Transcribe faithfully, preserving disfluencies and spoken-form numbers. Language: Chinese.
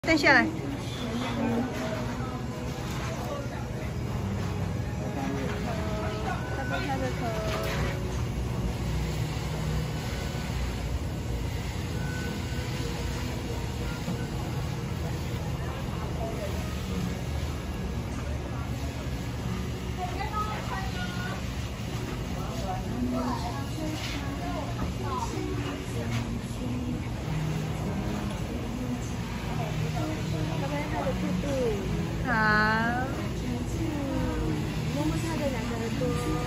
蹲下来。看看他的头。好， 摸摸它的两个耳朵。